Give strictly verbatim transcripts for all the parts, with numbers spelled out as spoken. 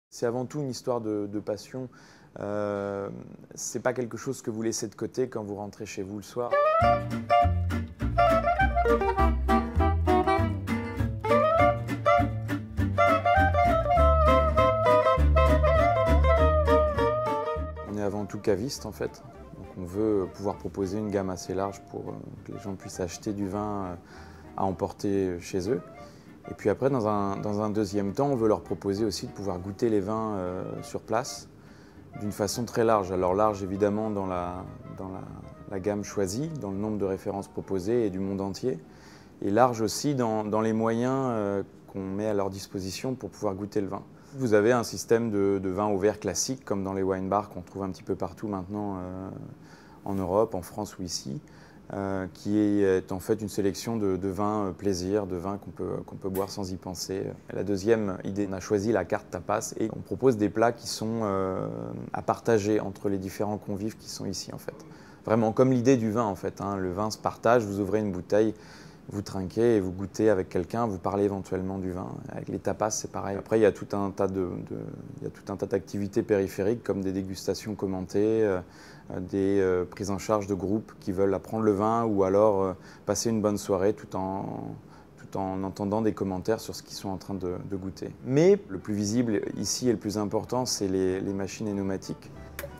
C'est avant tout une histoire de, de passion. Euh, c'est pas quelque chose que vous laissez de côté quand vous rentrez chez vous le soir. On est avant tout caviste en fait. Donc on veut pouvoir proposer une gamme assez large pour que les gens puissent acheter du vin à emporter chez eux. Et puis après, dans un, dans un deuxième temps, on veut leur proposer aussi de pouvoir goûter les vins euh, sur place d'une façon très large. Alors large évidemment dans, la, dans la, la gamme choisie, dans le nombre de références proposées et du monde entier. Et large aussi dans, dans les moyens euh, qu'on met à leur disposition pour pouvoir goûter le vin. Vous avez un système de, de vin au verre classique comme dans les wine bars qu'on trouve un petit peu partout maintenant euh, en Europe, en France ou ici. Euh, qui est en fait une sélection de, de vins euh, plaisir, de vins qu'on peut, qu'on peut boire sans y penser. Et la deuxième idée, on a choisi la carte tapas et on propose des plats qui sont euh, à partager entre les différents convives qui sont ici en fait. Vraiment comme l'idée du vin en fait, hein. Le vin se partage, vous ouvrez une bouteille, vous trinquez et vous goûtez avec quelqu'un, vous parlez éventuellement du vin. Avec les tapas, c'est pareil. Après, il y a tout un tas de, de, il y a tout un tas d'activités périphériques comme des dégustations commentées, euh, des euh, prises en charge de groupes qui veulent apprendre le vin ou alors euh, passer une bonne soirée tout en, tout en entendant des commentaires sur ce qu'ils sont en train de, de goûter. Mais le plus visible ici et le plus important, c'est les, les machines énomatiques.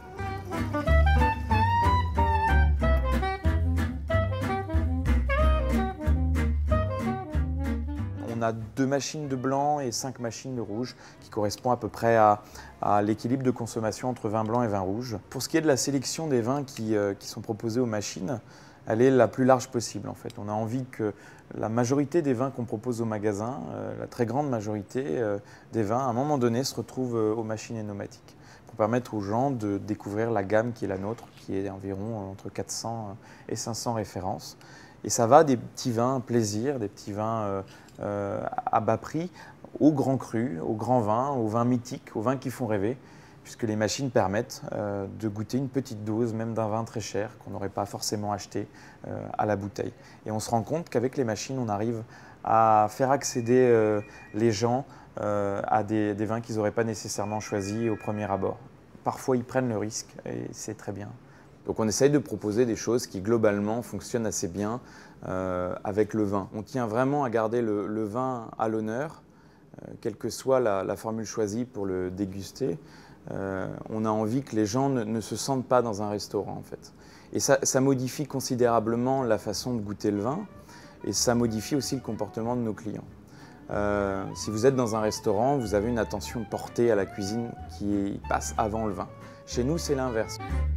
On a deux machines de blanc et cinq machines de rouge qui correspondent à peu près à, à l'équilibre de consommation entre vin blanc et vin rouge. Pour ce qui est de la sélection des vins qui, euh, qui sont proposés aux machines, elle est la plus large possible en fait. On a envie que la majorité des vins qu'on propose au magasin, euh, la très grande majorité euh, des vins, à un moment donné, se retrouvent euh, aux machines énomatiques pour permettre aux gens de découvrir la gamme qui est la nôtre, qui est environ entre quatre cents et cinq cents références. Et ça va des petits vins plaisir, des petits vins euh, euh, à bas prix, aux grands crus, aux grands vins, aux vins mythiques, aux vins qui font rêver, puisque les machines permettent euh, de goûter une petite dose, même d'un vin très cher, qu'on n'aurait pas forcément acheté euh, à la bouteille. Et on se rend compte qu'avec les machines, on arrive à faire accéder euh, les gens euh, à des, des vins qu'ils n'auraient pas nécessairement choisis au premier abord. Parfois, ils prennent le risque et c'est très bien. Donc on essaye de proposer des choses qui globalement fonctionnent assez bien euh, avec le vin. On tient vraiment à garder le, le vin à l'honneur, euh, quelle que soit la, la formule choisie pour le déguster. Euh, on a envie que les gens ne, ne se sentent pas dans un restaurant en fait. Et ça, ça modifie considérablement la façon de goûter le vin et ça modifie aussi le comportement de nos clients. Euh, si vous êtes dans un restaurant, vous avez une attention portée à la cuisine qui passe avant le vin. Chez nous, c'est l'inverse.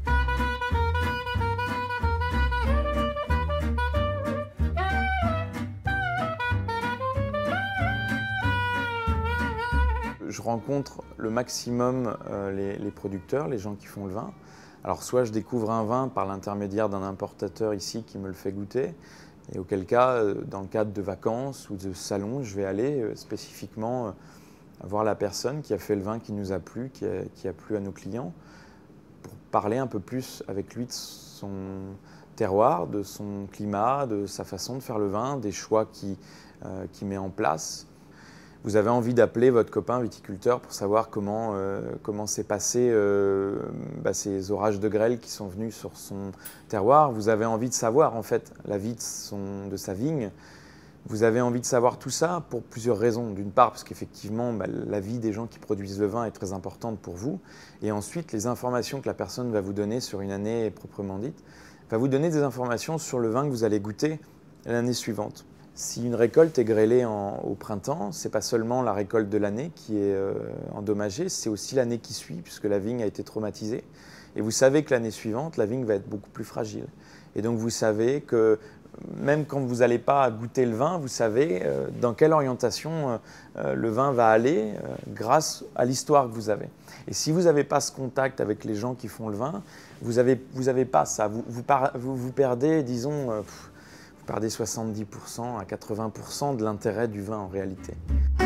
Je rencontre le maximum euh, les, les producteurs, les gens qui font le vin. Alors soit je découvre un vin par l'intermédiaire d'un importateur ici qui me le fait goûter, et auquel cas, euh, dans le cadre de vacances ou de salons, je vais aller euh, spécifiquement euh, voir la personne qui a fait le vin qui nous a plu, qui a, qui a plu à nos clients, pour parler un peu plus avec lui de son terroir, de son climat, de sa façon de faire le vin, des choix qu'il euh, qu'il met en place. Vous avez envie d'appeler votre copain viticulteur pour savoir comment, euh, comment s'est passé euh, bah, ces orages de grêle qui sont venus sur son terroir. Vous avez envie de savoir en fait la vie de, son, de sa vigne. Vous avez envie de savoir tout ça pour plusieurs raisons. D'une part parce qu'effectivement bah, la vie des gens qui produisent le vin est très importante pour vous. Et ensuite les informations que la personne va vous donner sur une année proprement dite va vous donner des informations sur le vin que vous allez goûter l'année suivante. Si une récolte est grêlée en, au printemps, ce n'est pas seulement la récolte de l'année qui est euh, endommagée, c'est aussi l'année qui suit puisque la vigne a été traumatisée. Et vous savez que l'année suivante, la vigne va être beaucoup plus fragile. Et donc vous savez que même quand vous n'allez pas goûter le vin, vous savez euh, dans quelle orientation euh, le vin va aller euh, grâce à l'histoire que vous avez. Et si vous n'avez pas ce contact avec les gens qui font le vin, vous n'avez vous avez pas ça. Vous, vous, vous, vous perdez, disons, euh, pff, vous perdez soixante-dix pour cent à quatre-vingts pour cent de l'intérêt du vin en réalité.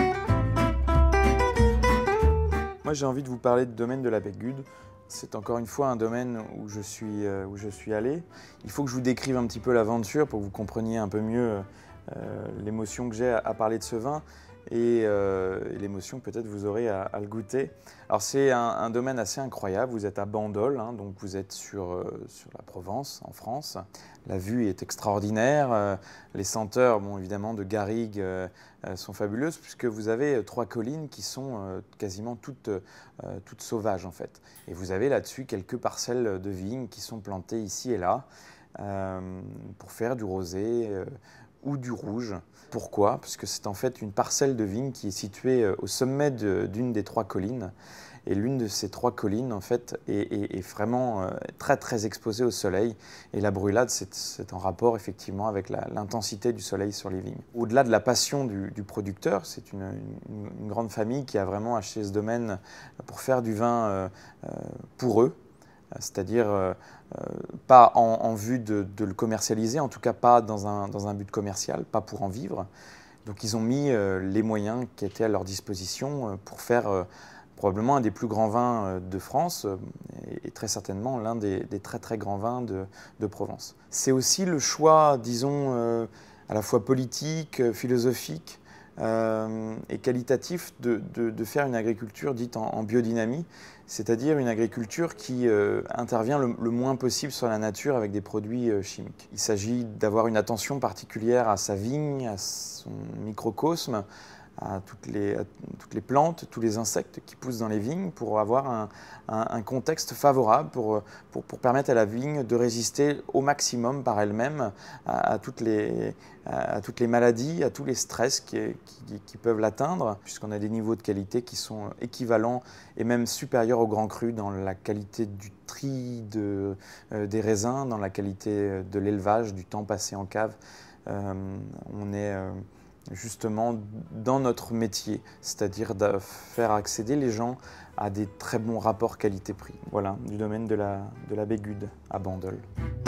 Moi j'ai envie de vous parler du domaine de la Bégude. C'est encore une fois un domaine où je suis, euh, où je suis allé. Il faut que je vous décrive un petit peu l'aventure pour que vous compreniez un peu mieux euh, l'émotion que j'ai à, à parler de ce vin. et, euh, et l'émotion peut-être vous aurez à, à le goûter. Alors c'est un, un domaine assez incroyable, vous êtes à Bandol, hein, donc vous êtes sur, euh, sur la Provence, en France. La vue est extraordinaire, euh, les senteurs bon, évidemment de garrigue euh, sont fabuleuses puisque vous avez trois collines qui sont euh, quasiment toutes, euh, toutes sauvages en fait. Et vous avez là-dessus quelques parcelles de vignes qui sont plantées ici et là euh, pour faire du rosé euh, ou du rouge. Pourquoi? Parce que c'est en fait une parcelle de vigne qui est située au sommet d'une des trois collines. Et l'une de ces trois collines, en fait, est, est, est vraiment euh, très très exposée au soleil. Et la brûlade, c'est en rapport effectivement avec l'intensité du soleil sur les vignes. Au-delà de la passion du, du producteur, c'est une, une, une grande famille qui a vraiment acheté ce domaine pour faire du vin euh, euh, pour eux. C'est-à-dire euh, euh, pas en, en vue de, de le commercialiser, en tout cas pas dans un, dans un but commercial, pas pour en vivre. Donc ils ont mis euh, les moyens qui étaient à leur disposition euh, pour faire euh, probablement un des plus grands vins euh, de France euh, et, et très certainement l'un des, des très très grands vins de, de Provence. C'est aussi le choix, disons, euh, à la fois politique, euh, philosophique, Euh, et qualitatif de, de, de faire une agriculture dite en, en biodynamie, c'est-à-dire une agriculture qui euh, intervient le, le moins possible sur la nature avec des produits euh, chimiques. Il s'agit d'avoir une attention particulière à sa vigne, à son microcosme, à toutes, les, à toutes les plantes, tous les insectes qui poussent dans les vignes pour avoir un, un, un contexte favorable pour, pour, pour permettre à la vigne de résister au maximum par elle-même à, à, toutes les, à toutes les maladies, à tous les stress qui, qui, qui peuvent l'atteindre, puisqu'on a des niveaux de qualité qui sont équivalents et même supérieurs au grand cru dans la qualité du tri de, euh, des raisins, dans la qualité de l'élevage, du temps passé en cave. Euh, on est... Euh, justement dans notre métier, c'est-à-dire de faire accéder les gens à des très bons rapports qualité-prix. Voilà, du domaine de la, de la Bégude à Bandol.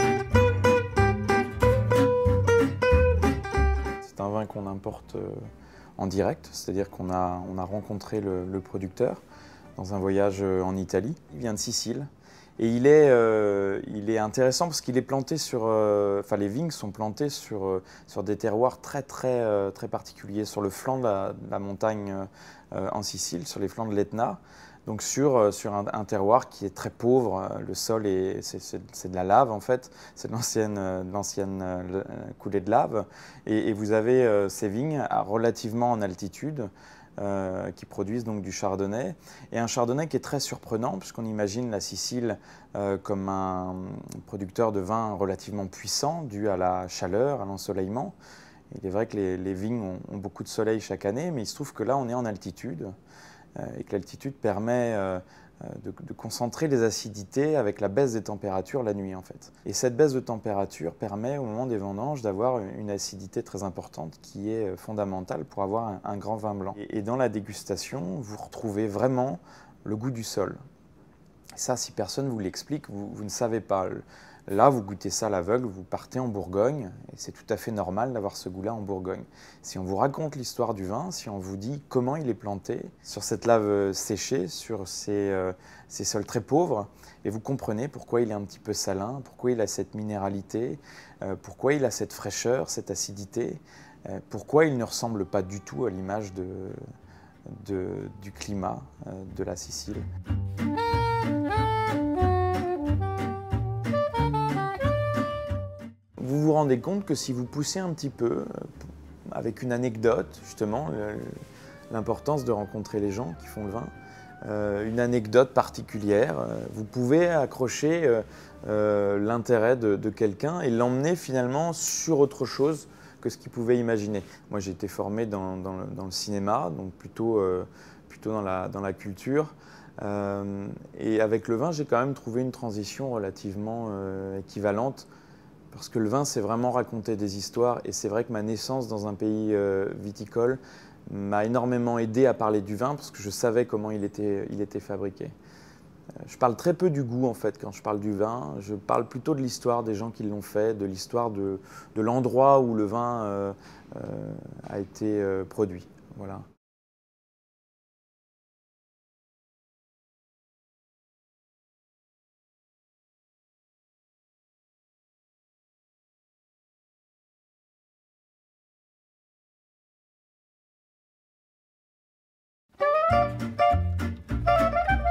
C'est un vin qu'on importe en direct, c'est-à-dire qu'on a, on a rencontré le, le producteur dans un voyage en Italie. Il vient de Sicile. Et il est, euh, il est intéressant parce qu'il est planté sur, euh, enfin les vignes sont plantées sur, euh, sur des terroirs très très euh, très particuliers, sur le flanc de la, de la montagne euh, en Sicile, sur les flancs de l'Etna, donc sur, euh, sur un, un terroir qui est très pauvre. Le sol est, c'est de la lave en fait, c'est de l'ancienne euh, l'ancienne euh, coulée de lave, et, et vous avez euh, ces vignes à, relativement en altitude. Euh, qui produisent donc du chardonnay. Et un chardonnay qui est très surprenant, puisqu'on imagine la Sicile euh, comme un producteur de vin relativement puissant, dû à la chaleur, à l'ensoleillement. Il est vrai que les, les vignes ont, ont beaucoup de soleil chaque année, mais il se trouve que là, on est en altitude, euh, et que l'altitude permet euh, de, de concentrer les acidités avec la baisse des températures la nuit en fait. Et cette baisse de température permet au moment des vendanges d'avoir une acidité très importante qui est fondamentale pour avoir un, un grand vin blanc. Et, et dans la dégustation, vous retrouvez vraiment le goût du sol. Ça, si personne ne vous l'explique, vous, vous ne savez pas. Là, vous goûtez ça à l'aveugle, vous partez en Bourgogne, et c'est tout à fait normal d'avoir ce goût-là en Bourgogne. Si on vous raconte l'histoire du vin, si on vous dit comment il est planté, sur cette lave séchée, sur ces, euh, ces sols très pauvres, et vous comprenez pourquoi il est un petit peu salin, pourquoi il a cette minéralité, euh, pourquoi il a cette fraîcheur, cette acidité, euh, pourquoi il ne ressemble pas du tout à l'image de, de, du climat euh, de la Sicile. Vous vous rendez compte que si vous poussez un petit peu, avec une anecdote, justement, l'importance de rencontrer les gens qui font le vin, euh, une anecdote particulière, euh, vous pouvez accrocher euh, euh, l'intérêt de, de quelqu'un et l'emmener finalement sur autre chose que ce qu'il pouvait imaginer. Moi, j'ai été formé dans, dans, le, dans le cinéma, donc plutôt, euh, plutôt dans, la, dans la culture. Euh, et avec le vin, j'ai quand même trouvé une transition relativement euh, équivalente. Parce que le vin, c'est vraiment raconter des histoires. Et c'est vrai que ma naissance dans un pays euh, viticole m'a énormément aidé à parler du vin parce que je savais comment il était, il était fabriqué. Euh, je parle très peu du goût, en fait, quand je parle du vin. Je parle plutôt de l'histoire des gens qui l'ont fait, de l'histoire de, de l'endroit où le vin euh, euh, a été euh, produit. Voilà.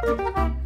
Thank you.